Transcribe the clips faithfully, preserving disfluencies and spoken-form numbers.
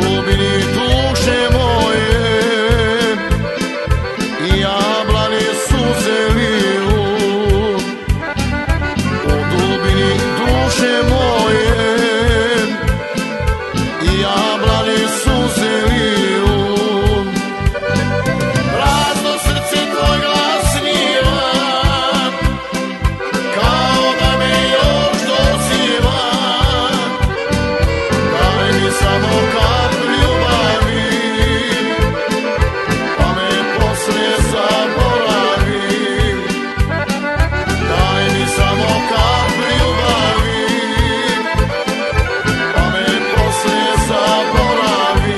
dubini duše moje i jablane suze liju. U dubini duše moje i jablane suze liju. Prazno srce tvoj glas sniva, kao da me još doziva. Daj mi samo kap ljubavi, pa me posle zaboravi. Daj mi samo kap ljubavi, pa me posle zaboravi.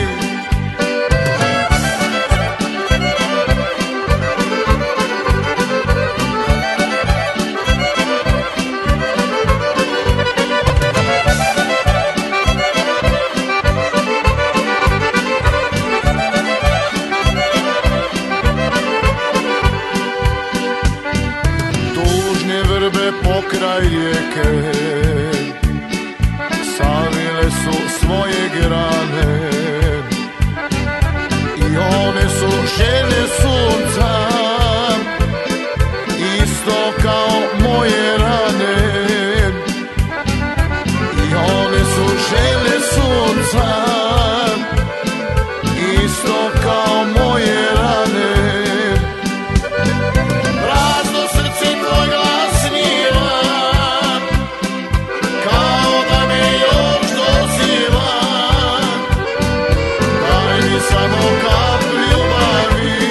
Tužne vrbe pokraj rijeke savile su svoje grane i one su željne sunca, isto kao moje rane. I one su željne sunca, isto kao moje rane. Prazno srce tvoj glas sniva, kao da me još doziva. Daj mi samo kap ljubavi,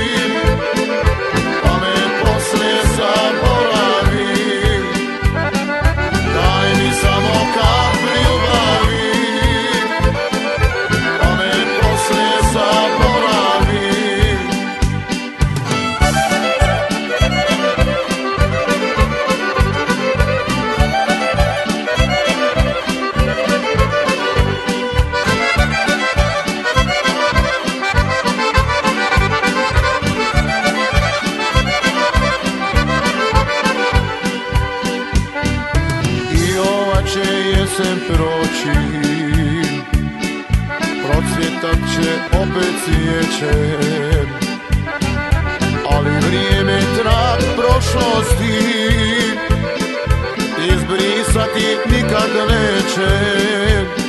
pa me posle zaboravi. Daj mi samo kap ljubavi, pa me posle zaboravi. I ova će jesen proći, procvjetat će opet cvijećem, ali vrijeme trag prošlosti izbrisati nikad neće.